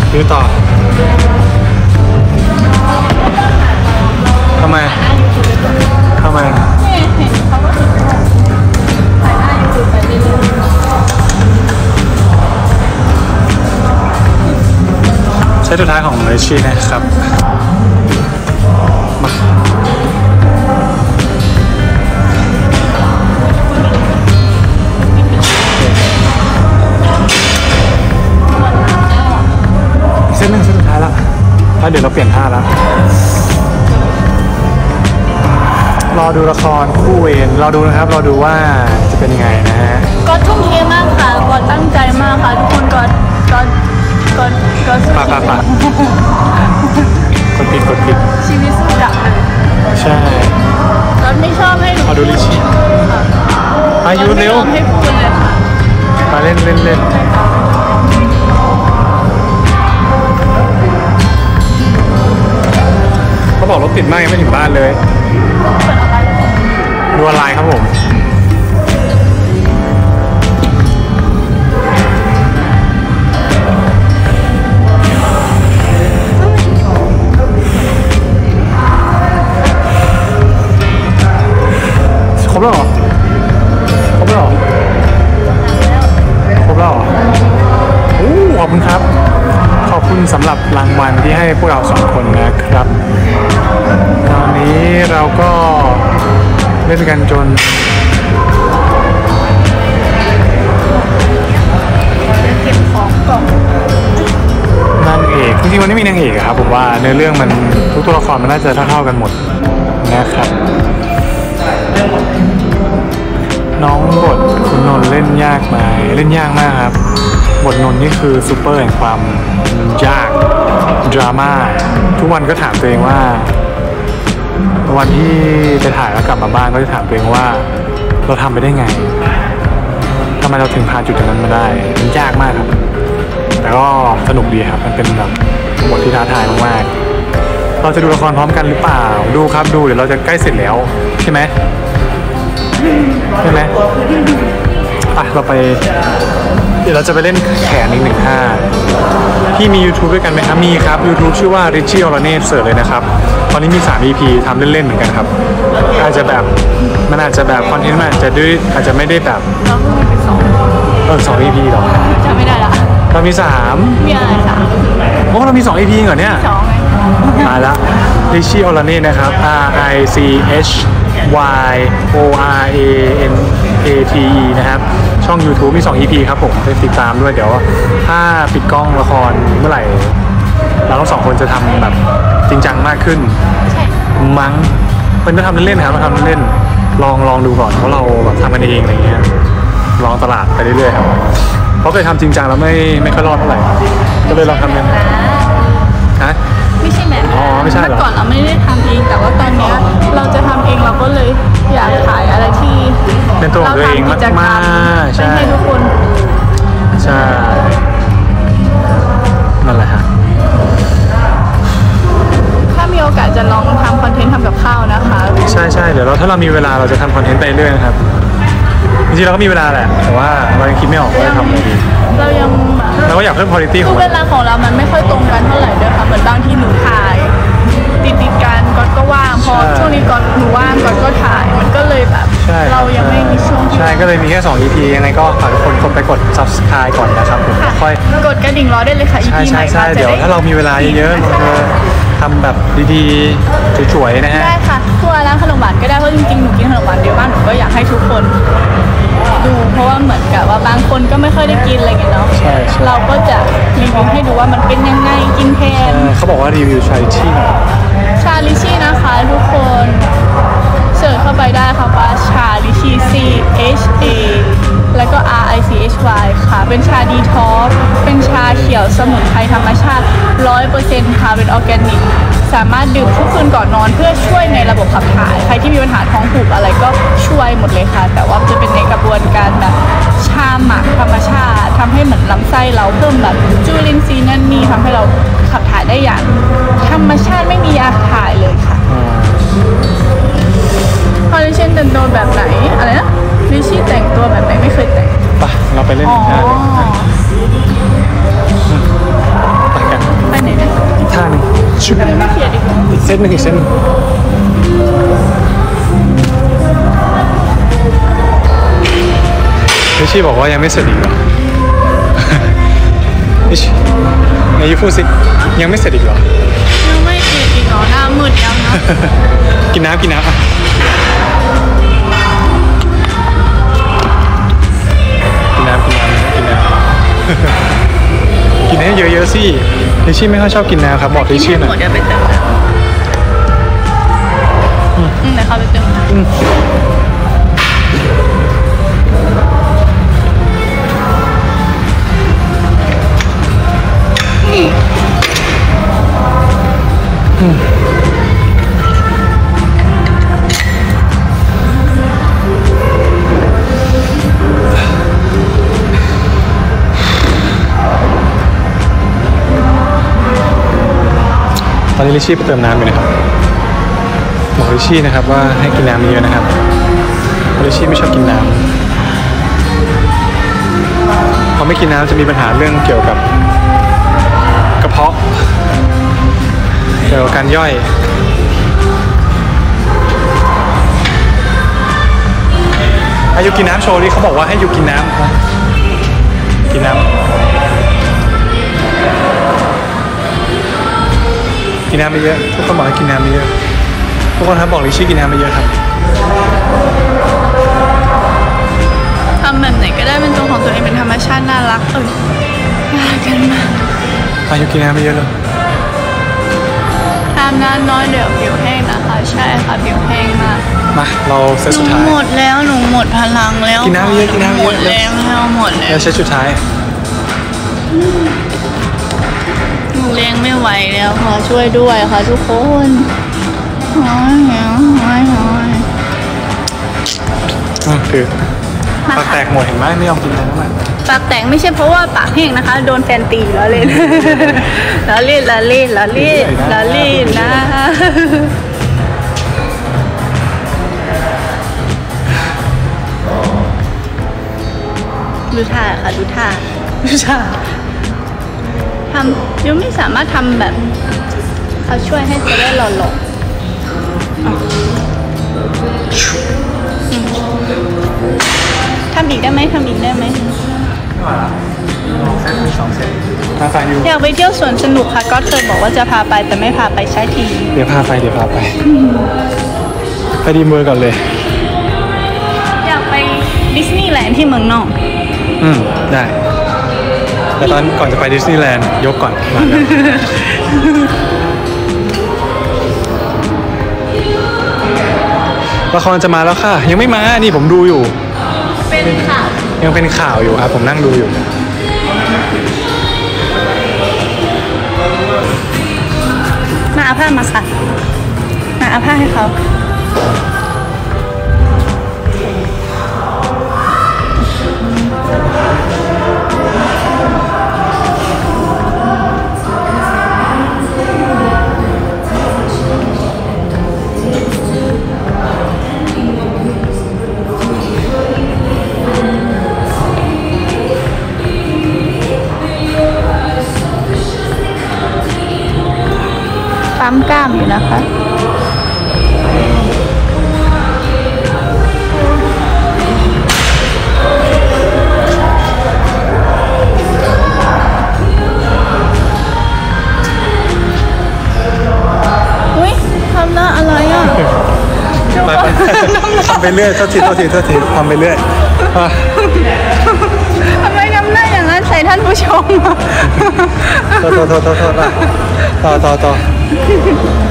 ดูต่อทำไมเห็นเขาก็ถ่ายหน้ายูทูบไปเรื่อยๆใช้สุดท้ายของเลชี่นะครับมาเส้นหนึ่งเส้นสุดท้ายแล้วเดี๋ยวเราเปลี่ยนท่าแล้วรอดูละครคู่เวรรอดูนะครับรอดูว่าจะเป็นยังไงนะฮะก็ทุ่มเทมากค่ะก็ตั้งใจมากค่ะทุกคนก็ปะกดผิดชีวิตสุดจัดเลยใช่ก็ไม่ชอบให้เอาดูลิชี่อายุเร็วให้พูดเลยค่ะมาเล่นเขาบอกรถติดมากยังไม่ถึงบ้านเลยดูอะไรครับผมครบแล้วเหรอขอบคุณครับขอบคุณสำหรับรางวัลที่ให้พวกเรา2 คนนะครับตอนนี้เราก็เล่นกันจนเก็บของก่อนนางเอกจริงๆวันนี้มีนางเอกครับผมว่าเนื้อเรื่องมันทุกตัวละครมันน่าจะเท่าๆกันหมดนะครับน้องบทคุณนนท์เล่นยากไหมเล่นยากมากครับบทนนท์นี่คือซูเปอร์แห่งความยากดราม่าทุกวันก็ถามตัวเองว่าวันที่ไปถ่ายแล้วกลับมาบ้านก็จะถามตัวเองว่าเราทำไปได้ไงทำไมเราถึงผ่านจุดนั้นมาได้มันยากมากครับแต่ก็สนุกดีครับมันเป็นแบบบทที่ท้าทายมากๆเราจะดูละครพร้อมกันหรือเปล่าดูครับดูเดี๋ยวเราจะใกล้เสร็จแล้วใช่ไหมเราไปเดี๋ยวเราจะไปเล่นแขนอีก1 ท่าพี่มี YouTube ด้วยกันไหมครับมีครับ YouTube ชื่อว่า Richie Olanet เสิร์ชเลยนะครับตอนนี้มี3 EP ทำเล่นๆเหมือนกันครับอาจจะแบบมันอาจจะแบบคอนเทนต์มันอาจจะไม่ได้แบบเราก็มีไป2 EP หรอจำไม่ได้ละเรามี3 มีอะไร3 โอ้เรามี2 EP เหรอเนี่ย 2ไงมาละ Richie Olanet นะครับ RICHYORANATE นะครับช่อง YouTube มี2 EP ครับผมไปติดตามด้วยเดี๋ยวถ้าปิดกล้องละครเมื่อไหร่เราทั้ง2 คนจะทำแบบจริงจังมากขึ้นมั้งเป็นก็ทำเล่นๆครับมาทำเล่นๆลองดูก่อนเพราะเราแบบทำกันเองอะไรเงี้ยลองตลาดไปเรื่อยๆครับเพราะเคยทำจริงจังแล้วไม่ค่อยรอดเท่าไหร่ก็เลยลองทำกันฮะไม่ใช่แบบไม่ใช่เมื่อก่อนเราไม่ได้ทำเองแต่ว่าตอนนี้เราจะทำเองเราก็เลยอยากขายอะไรที่เป็นตัวของตัวเองมากๆใช่ให้ทุกคนใช่นั่นแหละฮะถ้ามีโอกาสจะลองทำคอนเทนต์ทำกับข้าวนะคะใช่เดี๋ยวถ้าเรามีเวลาเราจะทำคอนเทนต์ไปเรื่อยนะครับจริงๆเราก็มีเวลาแหละแต่ว่าเรายังคิดไม่ออกว่าจะทำอะไรดีเราก็อยากเพิ่มคุณภาพของเวลาของเรามันไม่ค่อยตรงกันเท่าไหร่ด้วยค่ะเหมือนบางที่หนูถ่ายติดกันก็ว่างพอช่วงนี้ก่อนหนูว่างก็ถ่ายมันก็เลยแบบเรายังไม่มีช่วงใช่ก็เลยมีแค่2 EP ยังไงก็ฝากทุกคนไปกด Subscribe ก่อนนะครับผมค่อยกดกระดิ่งรอได้เลยค่ะ EP ใหม่ใช่เดี๋ยวถ้าเรามีเวลาเยอะๆเราจะทำแบบดีๆสวยๆนะฮะได้ค่ะทัวร์ร้านขนมหวานก็ได้เพราะจริงๆหนูกินขนมหวานเยอะมากหนูก็อยากให้ทุกคนดูเพราะว่าเหมือนกับว่าบางคนก็ไม่ค่อยได้กินอะไรเงี้ยเนาะเราก็จะรีวิวให้ดูว่ามันเป็นยังไงกินแทนเขาบอกว่ารีวิวชาลิชี่ชาลิชี่นะคะทุกคนเสิร์ชเข้าไปได้ค่ะว่าชาลิชี่ CHA แล้วก็ RICHY ค่ะเป็นชาดีท็อกซ์เป็นชาเขียวสมุนไพรธรรมชาติ 100% ค่ะเป็นออร์แกนิกสามารถดื่มทุกคืนก่อนนอนเพื่อช่วยในระบบขับถ่ายใครที่มีปัญหาท้องผูกอะไรก็ช่วยหมดเลยค่ะแต่ว่าจะเป็นในกระบวนการแบบชาหมักธรรมชาติทำให้เหมือนลำไส้เราเพิ่มแบบจุลินทรีย์นั่นนี่ทำให้เราขับถ่ายได้อย่างธรรมชาติไม่มียาถ่ายเลยค่ะพอลิเช่นแต่งตัวแบบไหนอะไรนะลิชี่แต่งตัวแบบไหนไม่เคยแต่งไปเราไปเล่นอีกหน้าเลยไปกันอีกเส้นหนึ่งอีกเส้นหนึ่งลิชี่บอกว่ายังไม่เสร็จอีกเหรอ ลิชี่ไหนยูพูดสิยังไม่เสร็จอีกเหรอยังไม่เสร็จอีกเหรอหน้ามืดยังนะกินน้ำกินน้ำอ่ะกินน้ำกินน้ำกินน้ำ กินให้เยอะๆสิลิชี่ไม่ค่อยชอบกินน้ำครับบอกลิชี่หน่อยหมดเดี๋ยวไปเติมน้ำเดี๋ยวเขาไปเติมน้ำตอนนี้ลิชี่ไปเติมน้ำอยู่นะครับบอกลิชี่นะครับว่าให้กินน้ำเยอะนะครับลิชี่ไม่ชอบกินน้ำพอไม่กินน้ำจะมีปัญหาเรื่องเกี่ยวกับกระเพาะเกี่ยวกับการย่อยให้ยูกินน้ำโชว์ดิเขาบอกว่าให้ยูกินน้ำนะกินน้ำกินน้ำไปเยอะทุกคนบอกให้กินน้ำไปเยอะทุกคนครับบอกลิชี่กินน้ำไปเยอะครับทำแบบไหนก็ได้เป็นตัวของตัวเองเป็นธรรมชาติน่ารักมากันมาอายุกินน้ำไปเยอะเลยทำน้ำน้อยเดี๋ยวผิวแห้งนะคะใช่ค่ะผิวแห้งมากมาเราเซตหนูสุดท้ายหมดแล้วหนูหมดพลังแล้วกินน้ำเยอะกินน้ำเยอะหมดแล้วหมดแล้วแล้วเซตสุดท้ายหนูเลี้ยงไม่ไหวแล้วค่ะช่วยด้วยค่ะทุกคนโอ้ยโอ้ยโอ้ยคือปากแตกหมดเห็นไหมไม่ยอมกินอะไรทั้งนั้นปากแตกไม่ใช่เพราะว่าปากแห้งนะคะโดนแฟนตีแล้วเล่น แล้วเล่นแล้วเล่นแล้วเล่นแล้วเล่นนะ ดูท่าค่ะดูท่าทำยังไม่สามารถทำแบบเขาช่วยให้จะได้หล่อๆทำอีกได้ไหมทำอีกได้ไหมพาไปอยู่อยากไปเที่ยวสวนสนุกค่ะก็เคยบอกว่าจะพาไปแต่ไม่พาไปใช้ทีเดี๋ยวพาไปไปดีเมืองก่อนเลยอยากไปดิสนีย์แลนด์ที่เมืองนอกได้แต่ตอนก่อนจะไปดิสนีย์แลนด์ยกก่อนมาละครจะมาแล้วค่ะ ยังไม่มานี่ผมดูอยู่เป็นข่าวยังเป็นข่าวอยู่ครับผมนั่งดูอยู่มาเอาผ้ามาค่ะมาเอาผ้าให้เขาปั๊มกล้ามอยู่นะคะอุ้ยทำหน้าอะไรอ่ะไปทำไปเรื่อยโทษทีทำไปเรื่อยทำไมทำหน้าอย่างนั้นใส่ท่านผู้ชมอ่ะโทษต่อ